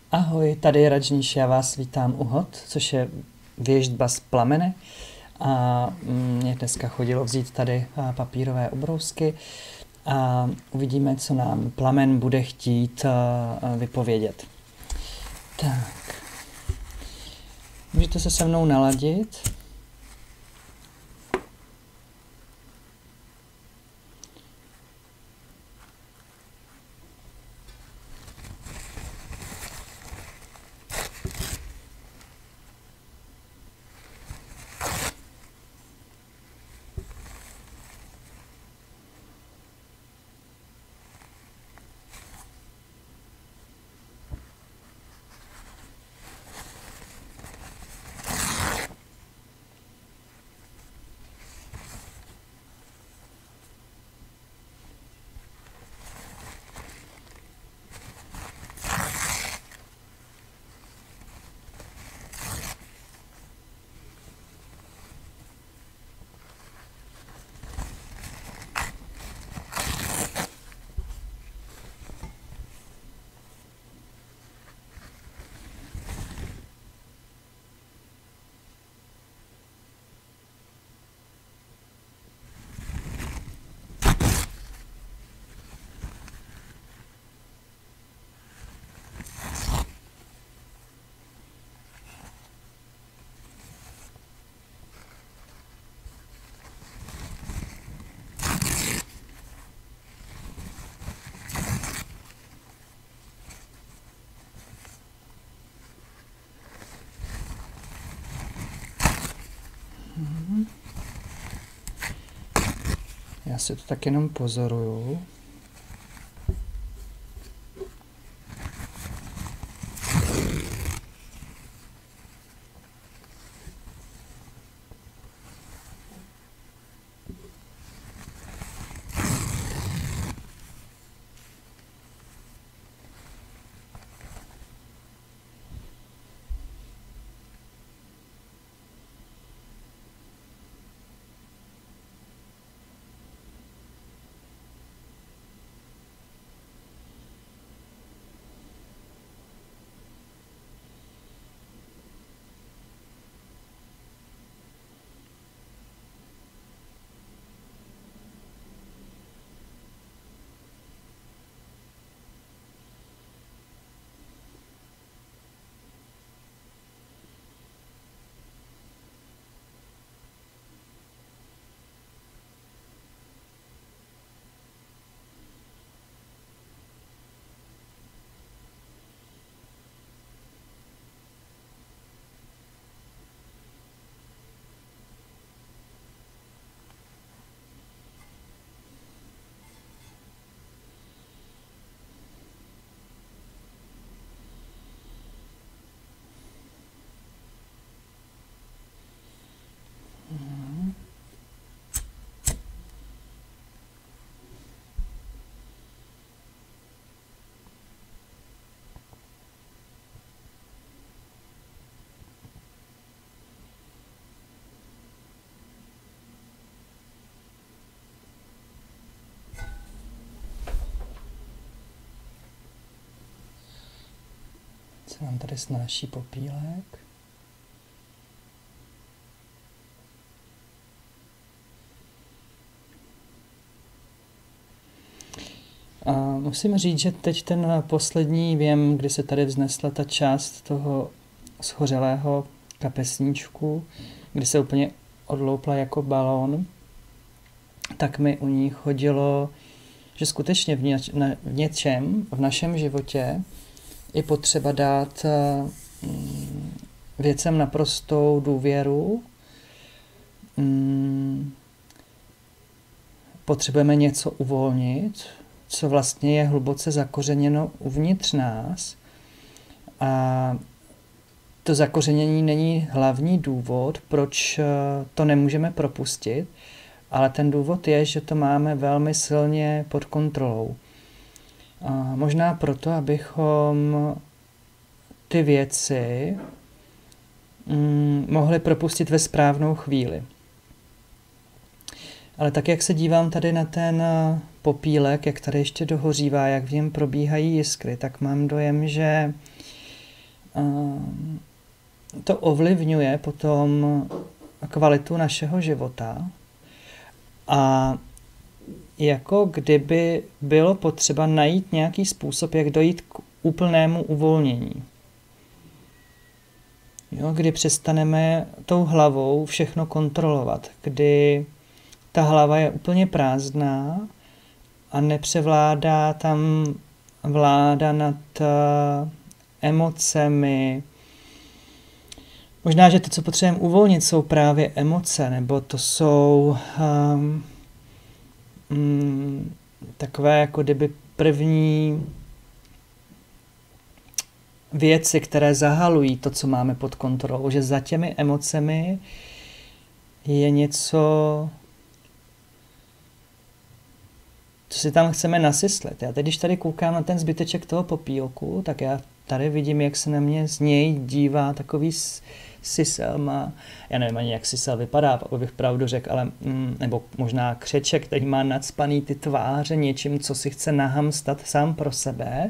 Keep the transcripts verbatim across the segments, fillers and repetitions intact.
Ahoj, tady je Rajnish, já vás vítám u Hot, což je věštba z plamene. A mě dneska chodilo vzít tady papírové obrousky a uvidíme, co nám plamen bude chtít vypovědět. Tak, můžete se se mnou naladit. Já si to tak jenom pozoruju. Co nám tady snáší popílek? A musím říct, že teď ten poslední věm, kdy se tady vznesla ta část toho schořelého kapesníčku, kdy se úplně odloupla jako balón, tak mi u ní chodilo, že skutečně v, něč, na, v něčem v našem životě je potřeba dát mm, věcem naprostou důvěru. Mm, potřebujeme něco uvolnit, co vlastně je hluboce zakořeněno uvnitř nás. A to zakořenění není hlavní důvod, proč to nemůžeme propustit, ale ten důvod je, že to máme velmi silně pod kontrolou. A možná proto, abychom ty věci mm, mohli propustit ve správnou chvíli. Ale tak, jak se dívám tady na ten popílek, jak tady ještě dohořívá, jak v něm probíhají jiskry, tak mám dojem, že to ovlivňuje potom kvalitu našeho života a jako kdyby bylo potřeba najít nějaký způsob, jak dojít k úplnému uvolnění. Jo, kdy přestaneme tou hlavou všechno kontrolovat, kdy ta hlava je úplně prázdná a nepřevládá tam vláda nad uh, emocemi. Možná, že to, co potřebujeme uvolnit, jsou právě emoce, nebo to jsou um, um, takové jako kdyby první věci, které zahalují to, co máme pod kontrolou, že za těmi emocemi je něco, co si tam chceme nasyslet. Já teď, když tady koukám na ten zbyteček toho popílku, tak já tady vidím, jak se na mě z něj dívá takový sisel. Má, já nevím ani, jak sisel vypadá, abych pravdu řekl, ale, mm, nebo možná křeček, který má nacpaný ty tváře něčím, co si chce nahamstat sám pro sebe.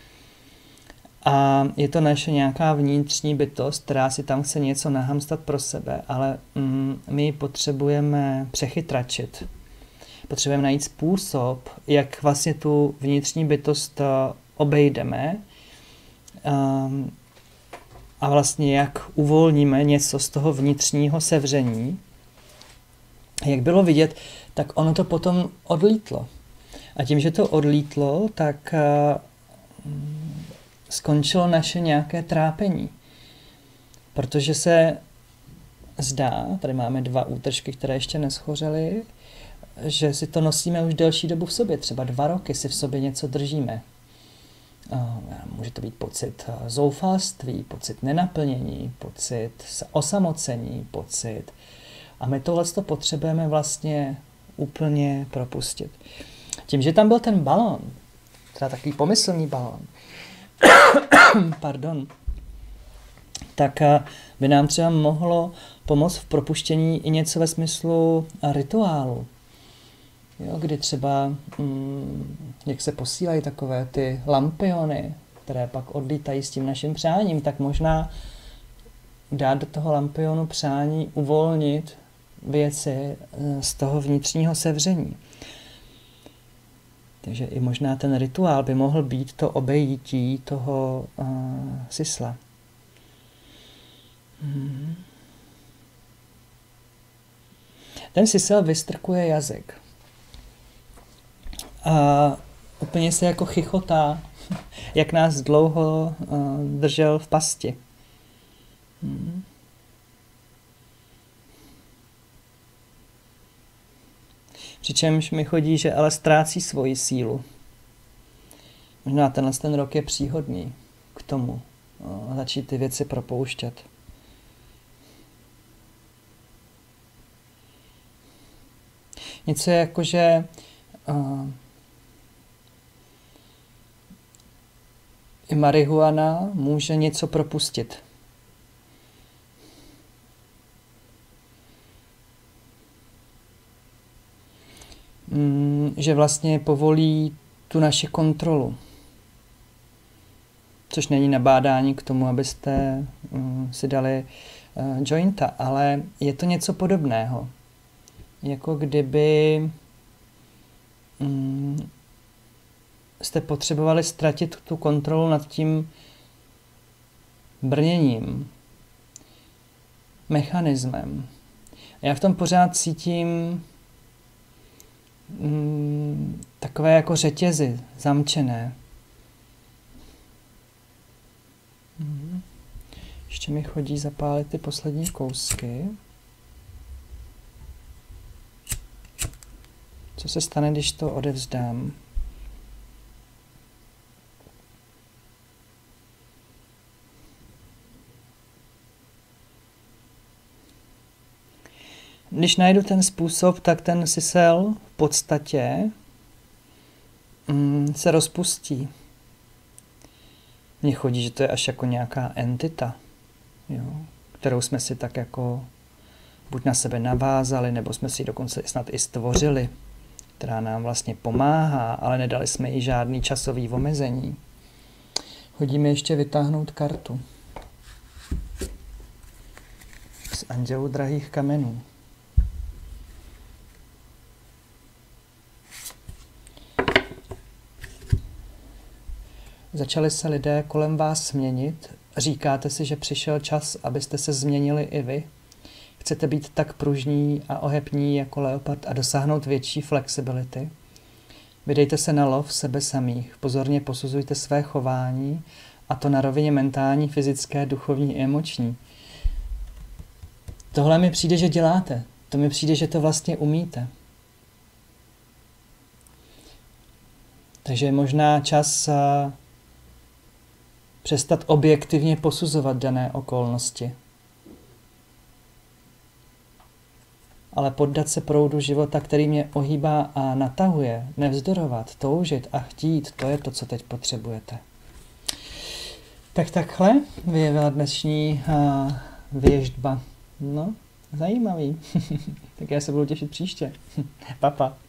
A je to naše nějaká vnitřní bytost, která si tam chce něco nahamstat pro sebe, ale mm, my potřebujeme přechytračit. Potřebujeme najít způsob, jak vlastně tu vnitřní bytost obejdeme um, a vlastně jak uvolníme něco z toho vnitřního sevření. Jak bylo vidět, tak ono to potom odlítlo. A tím, že to odlítlo, tak uh, skončilo naše nějaké trápení. Protože se zdá, tady máme dva útržky, které ještě neschořely, že si to nosíme už delší dobu v sobě, třeba dva roky si v sobě něco držíme. Může to být pocit zoufalství, pocit nenaplnění, pocit osamocení, pocit. A my tohle to potřebujeme vlastně úplně propustit. Tím, že tam byl ten balon, teda takový pomyslný balon, pardon, tak by nám třeba mohlo pomoct v propuštění i něco ve smyslu rituálu. Jo, kdy třeba, mm, jak se posílají takové ty lampiony, které pak odlítají s tím naším přáním, tak možná dát do toho lampionu přání uvolnit věci z toho vnitřního sevření. Takže i možná ten rituál by mohl být to obejítí toho uh, sisla. Hmm. Ten sisel vystrkuje jazyk. A úplně se jako chichotá, jak nás dlouho uh, držel v pasti. Hmm. Přičemž mi chodí, že ale ztrácí svoji sílu. Možná tenhle ten rok je příhodný k tomu uh, začít ty věci propouštět. Něco jako, že uh, i marihuana může něco propustit. Mm, že vlastně povolí tu naši kontrolu. Což není nabádání k tomu, abyste um, si dali uh, jointa, ale je to něco podobného. Jako kdyby um, jste potřebovali ztratit tu kontrolu nad tím brněním, mechanismem. A já v tom pořád cítím mm, takové jako řetězy zamčené. Mhm. Ještě mi chodí zapálit ty poslední kousky. Co se stane, když to odevzdám? Když najdu ten způsob, tak ten sisel v podstatě mm, se rozpustí. Mně chodí, že to je až jako nějaká entita, jo, kterou jsme si tak jako buď na sebe navázali, nebo jsme si ji dokonce snad i stvořili, která nám vlastně pomáhá, ale nedali jsme jí žádný časový omezení. Chodí mi ještě vytáhnout kartu. andělů drahých kamenů. Začali se lidé kolem vás změnit. Říkáte si, že přišel čas, abyste se změnili i vy. Chcete být tak pružní a ohební jako leopard a dosáhnout větší flexibility. Vydejte se na lov sebe samých. Pozorně posuzujte své chování, a to na rovině mentální, fyzické, duchovní i emoční. Tohle mi přijde, že děláte. To mi přijde, že to vlastně umíte. Takže je možná čas uh, přestat objektivně posuzovat dané okolnosti. Ale poddat se proudu života, který mě ohýbá a natahuje, nevzdorovat, toužit a chtít, to je to, co teď potřebujete. Tak takhle vyjevila dnešní uh, vyježdba. No, zajímavý. Tak já se budu těšit příště. Papa.